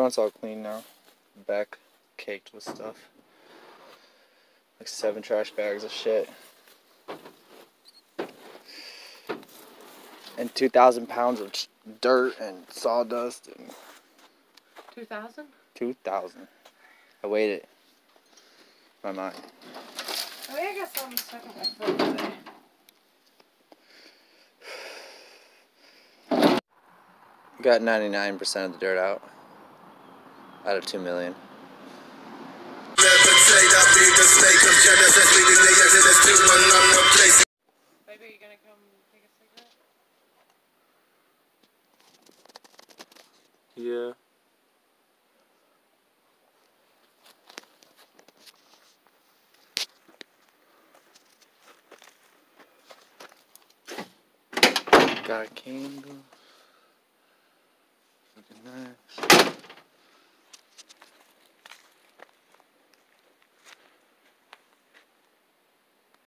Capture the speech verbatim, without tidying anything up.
front's all clean now. Back caked with stuff. Like seven trash bags of shit. And two thousand pounds of dirt and sawdust. And two thousand? two thousand. I weighed it. My mind. I mean, I got something stuck in my foot today. Got ninety-nine percent of the dirt out. Out of two million. Baby, you gonna come take a cigarette? Yeah. Got a candle. Looking nice.